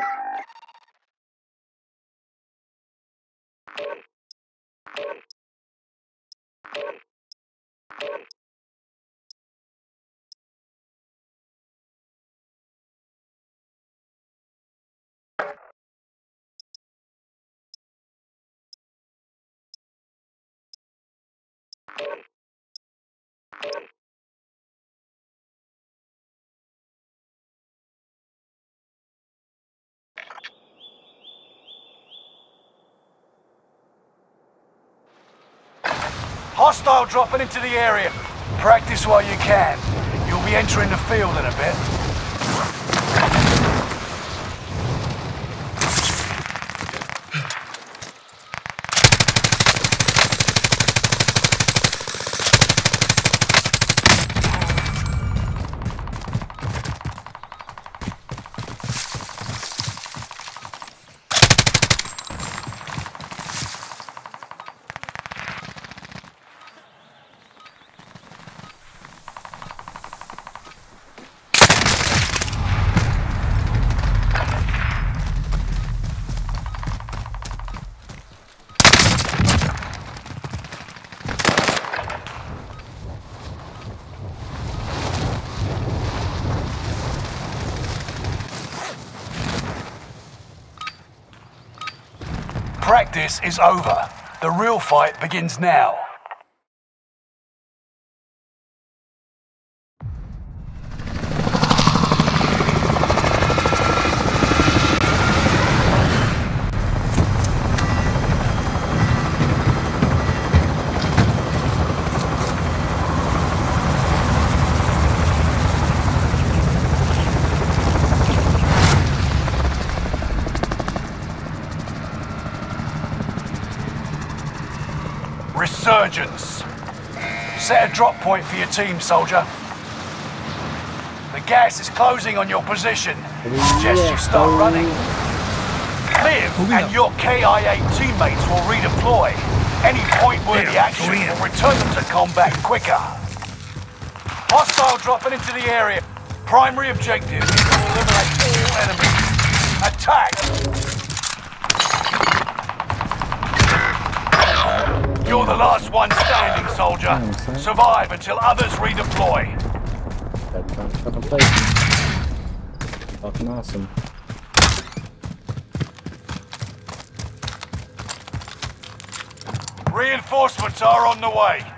Hostile dropping into the area. Practice while you can. You'll be entering the field in a bit. Practice is over. The real fight begins now. Resurgence. Set a drop point for your team, soldier. The gas is closing on your position. Suggest you start running. Liv and your KIA teammates will redeploy. Any point-worthy action will return them to combat quicker. Hostile dropping into the area. Primary objective is to eliminate all enemies. Attack! You're the last one standing, soldier. Survive until others redeploy. Fucking place. Fucking awesome. Reinforcements are on the way.